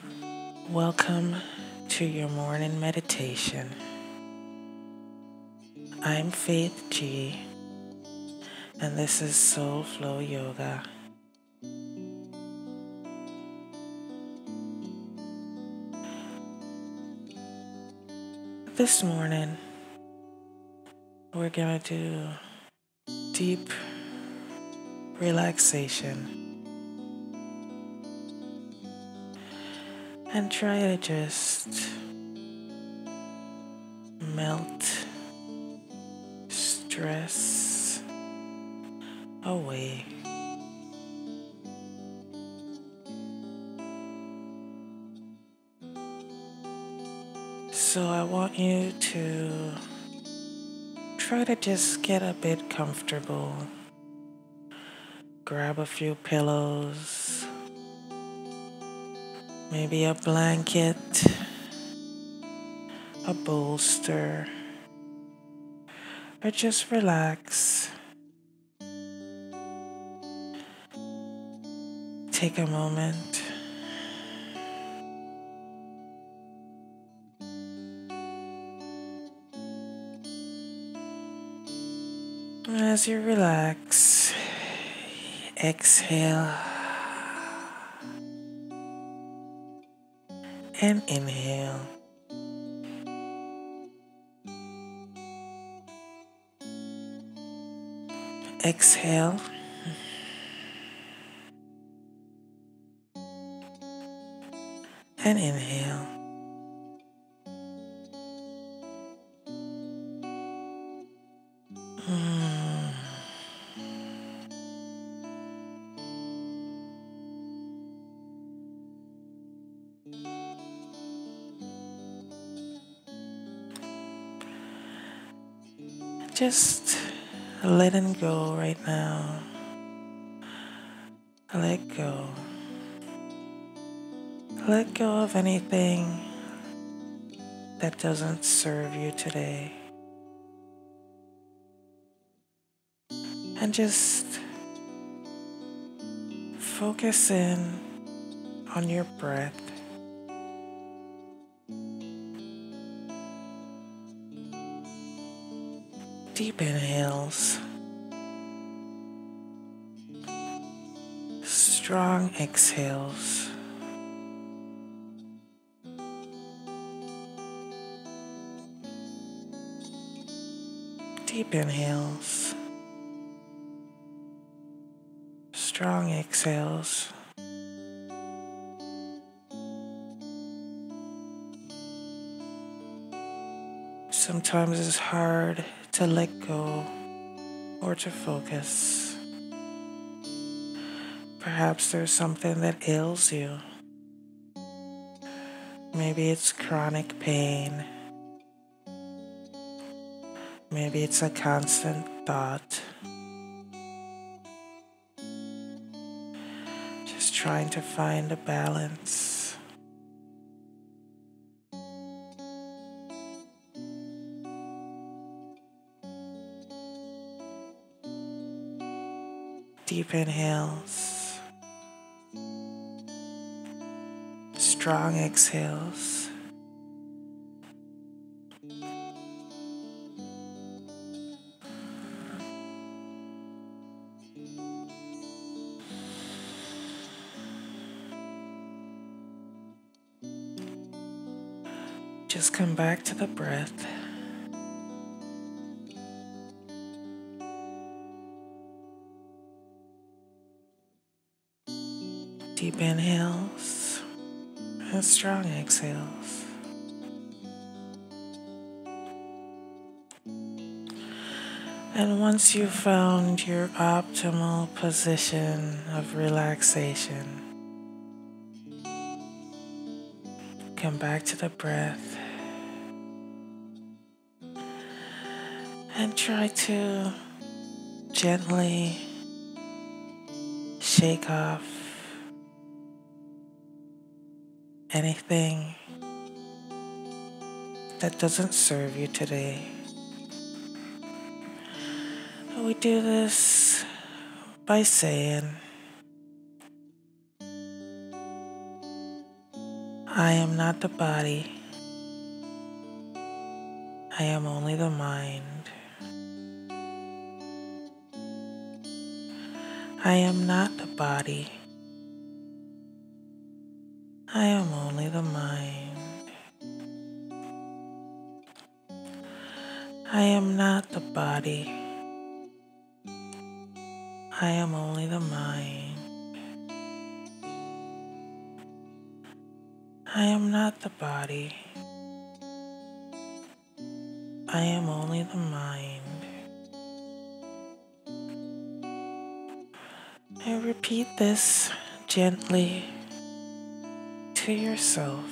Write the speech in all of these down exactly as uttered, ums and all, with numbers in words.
Welcome to your morning meditation. I'm Faith G, and this is Soul Flow Yoga. This morning, we're going to do deep relaxation and try to just melt stress away. So I want you to try to just get a bit comfortable. Grab a few pillows, maybe a blanket, a bolster, or just relax. Take a moment. As you relax, exhale and inhale. Exhale and inhale. Mm. Just letting go right now. Let go. Let go of anything that doesn't serve you today. And just focus in on your breath. Deep inhales. Strong exhales. Deep inhales. Strong exhales. Sometimes it's hard to let go or to focus. Perhaps there's something that ails you. Maybe it's chronic pain. Maybe it's a constant thought. Just trying to find a balance. Deep inhales. Strong exhales. Just come back to the breath. Deep inhales and strong exhales. And once you've found your optimal position of relaxation, come back to the breath and try to gently shake off anything that doesn't serve you today. We do this by saying, I am not the body. I am only the mind. I am not the body. I am only the mind. I am not the body. I am only the mind. I am not the body. I am only the mind. And repeat this gently to yourself.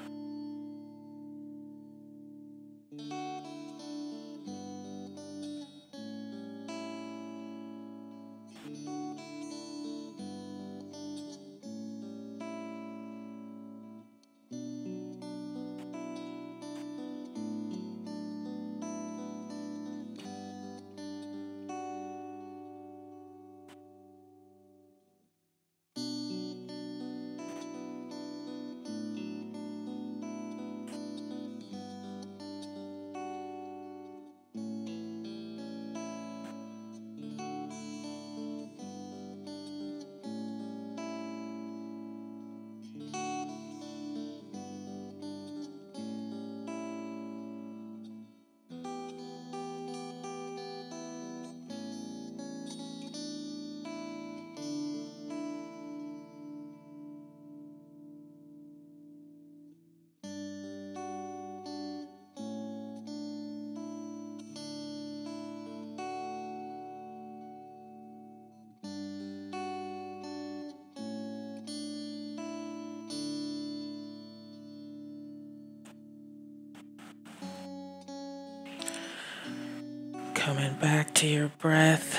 Coming back to your breath,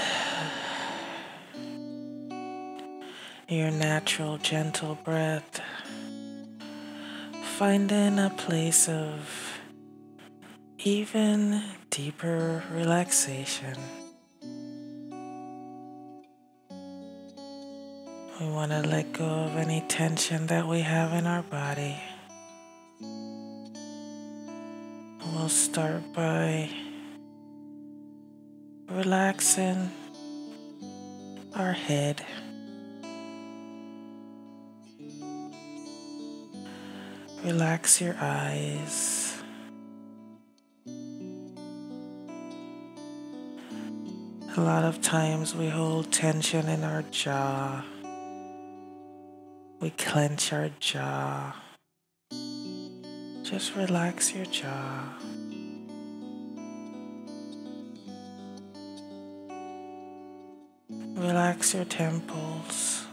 your natural, gentle breath. Finding a place of even deeper relaxation. We want to let go of any tension that we have in our body. We'll start by relaxing our head. Relax your eyes. A lot of times we hold tension in our jaw. We clench our jaw. Just relax your jaw. Relax your temples.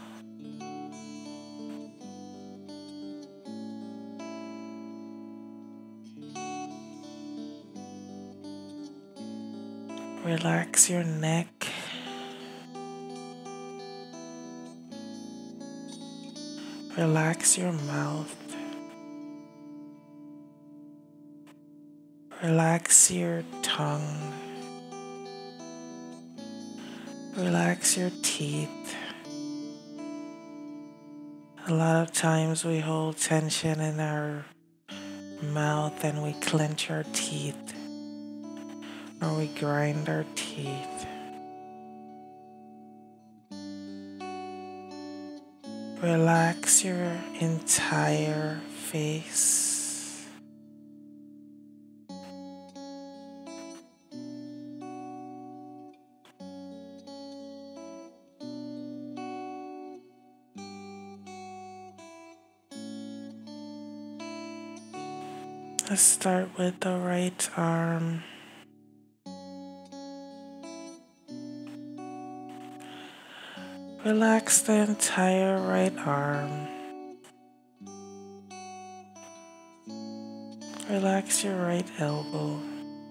Relax your neck. Relax your mouth. Relax your tongue. Relax your teeth. A lot of times we hold tension in our mouth and we clench our teeth or we grind our teeth. Relax your entire face. Let's start with the right arm. Relax the entire right arm. Relax your right elbow.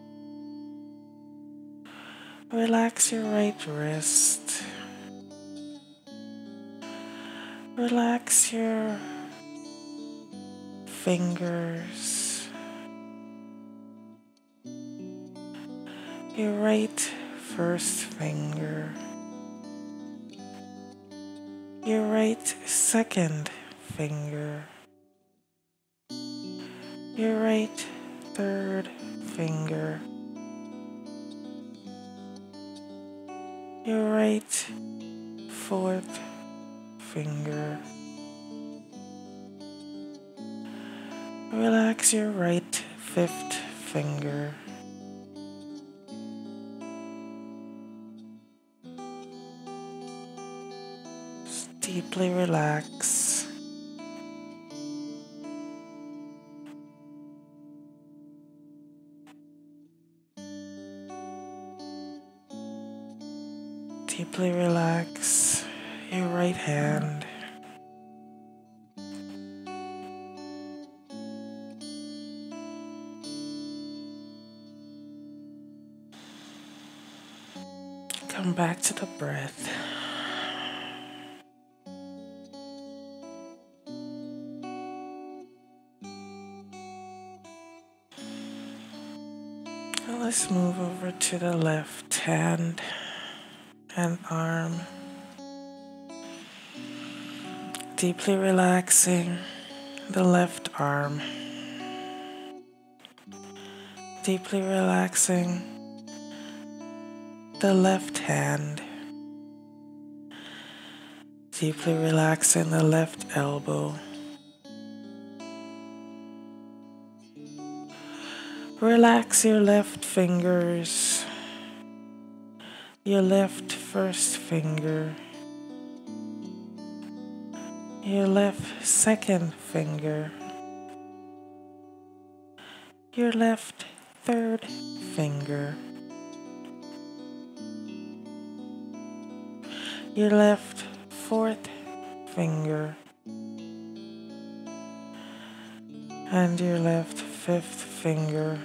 Relax your right wrist. Relax your fingers. Your right first finger. Your right second finger. your right third finger, your right fourth finger. Relax your right fifth finger. Just deeply relax. Deeply relax your right hand. Come back to the breath. Now let's move over to the left hand and arm. Deeply relaxing the left arm. Deeply relaxing the left hand. Deeply relaxing the left elbow. Relax your left fingers, your left first finger, your left second finger, your left third finger, your left fourth finger, and your left fifth finger.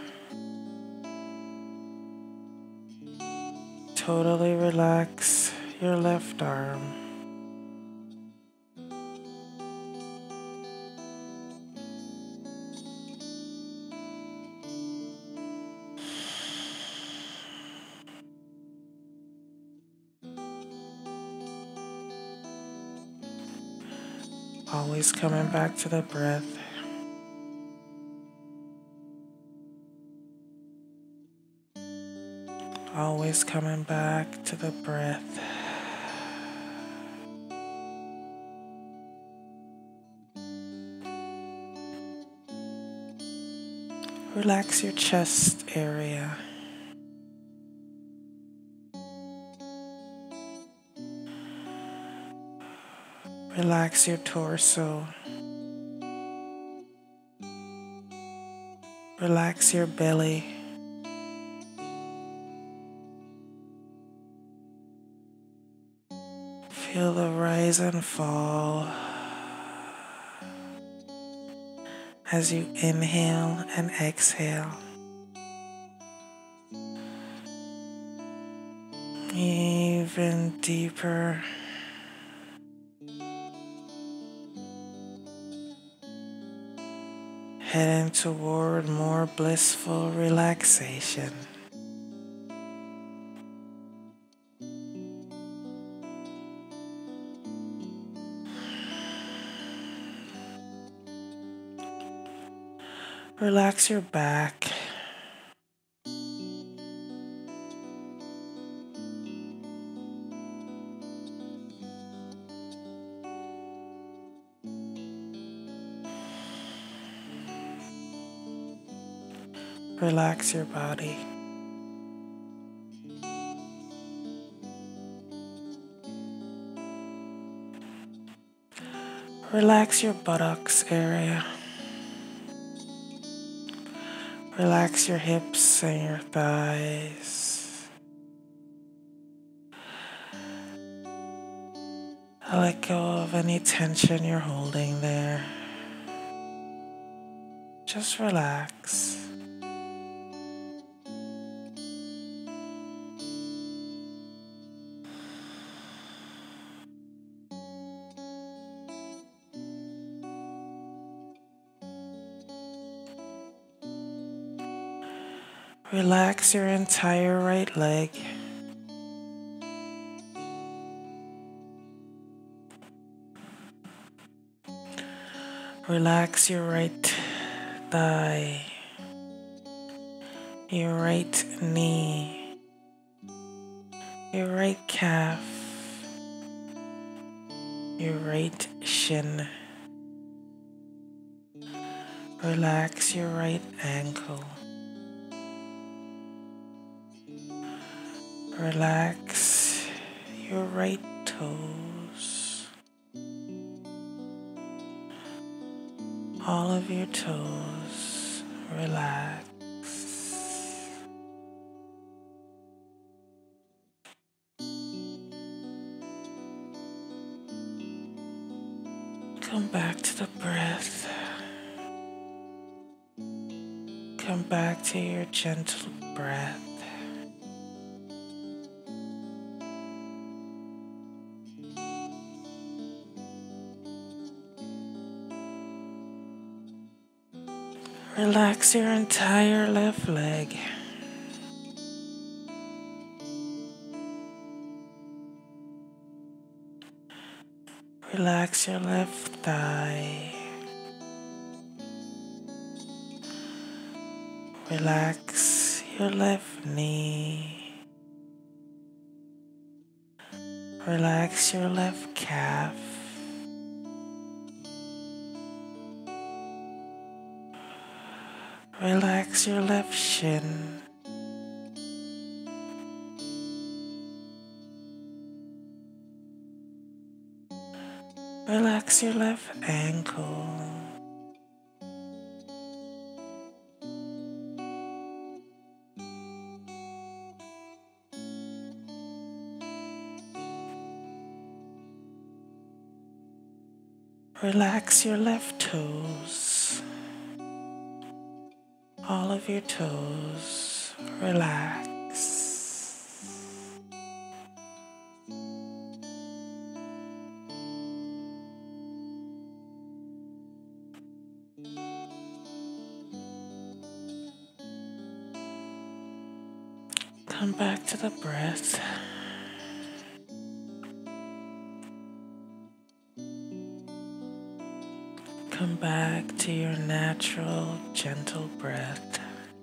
Totally relax your left arm. Always coming back to the breath. Always coming back to the breath. Relax your chest area. Relax your torso. Relax your belly. Feel the rise and fall as you inhale and exhale. Even deeper. Heading toward more blissful relaxation. Relax your back. Relax your body. Relax your buttocks area. Relax your hips and your thighs. Let go of any tension you're holding there. Just relax. Relax your entire right leg. Relax your right thigh, your right knee, your right calf, your right shin. Relax your right ankle. Relax your right toes. All of your toes. Relax. Come back to the breath. Come back to your gentle breath. Relax your entire left leg. Relax your left thigh. Relax your left knee. Relax your left calf. Relax your left shin. Relax your left ankle. Relax your left toes. All of your toes. Relax. Come back to the breath. Come back to your natural, gentle breath.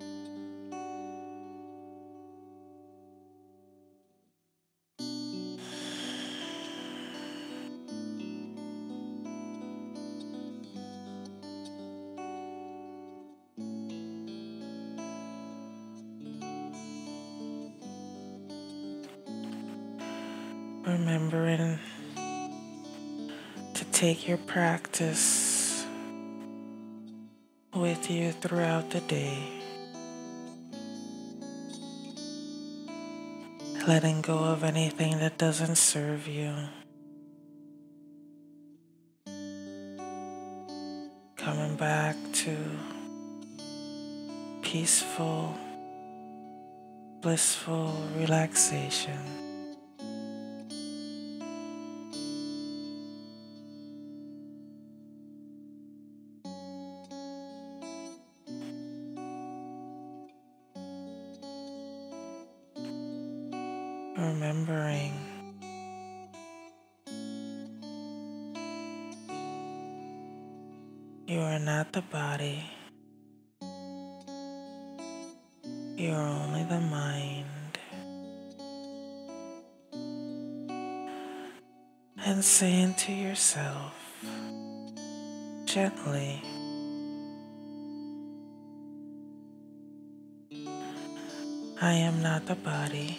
Remembering to take your practice with you throughout the day. Letting go of anything that doesn't serve you. Coming back to peaceful, blissful relaxation. Remembering you are not the body, you are only the mind. And saying to yourself gently, I am not the body.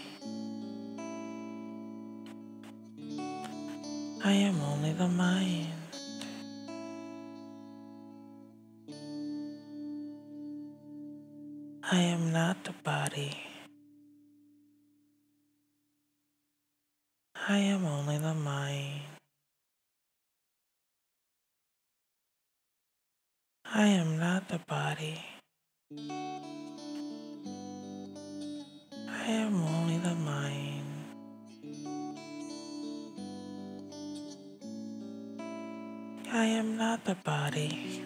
I am only the mind. I am not the body. I am only the mind. I am not the body. I am only the mind. I am not the body.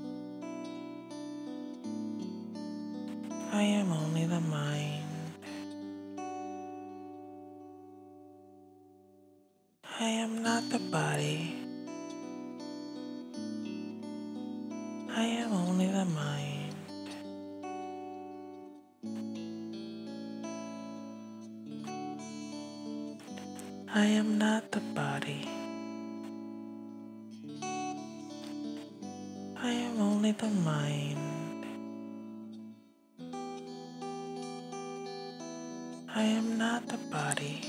I am only the mind. I am not the body. I am only the mind. I am not the body. I am only the mind. I am not the body.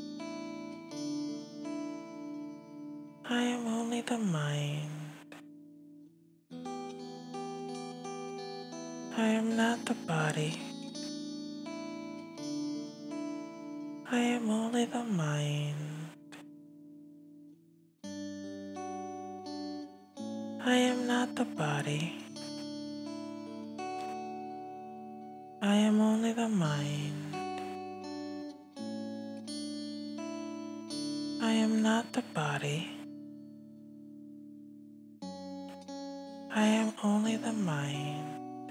I am only the mind. I am not the body. I am only the mind. I am not the body. I am only the mind. I am not the body. I am only the mind.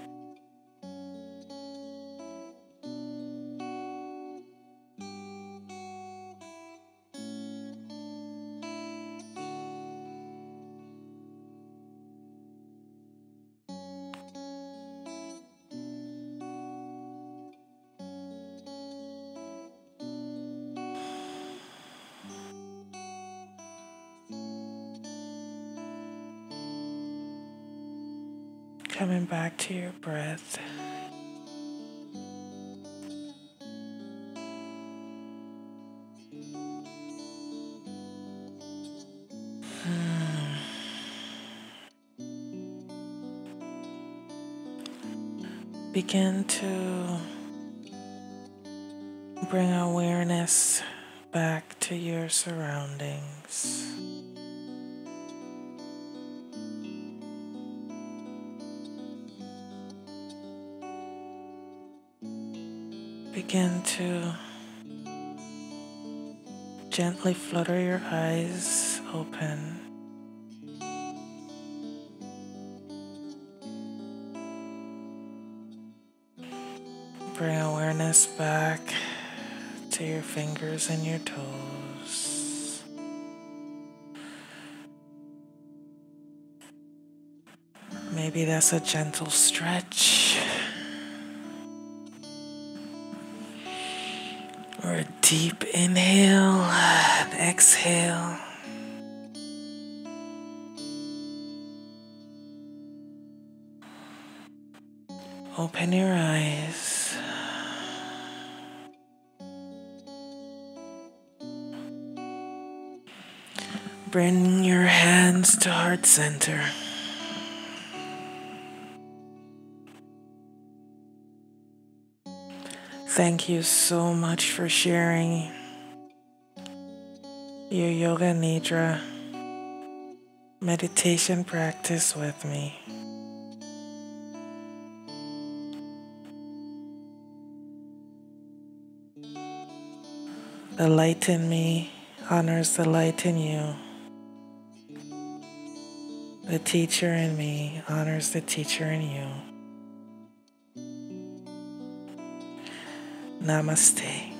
Coming back to your breath. Begin to bring awareness back to your surroundings. Begin to gently flutter your eyes open. Bring awareness back to your fingers and your toes. Maybe that's a gentle stretch or a deep inhale and exhale. Open your eyes. Bring your hands to heart center. Thank you so much for sharing your Yoga Nidra meditation practice with me. The light in me honors the light in you. The teacher in me honors the teacher in you. Namaste.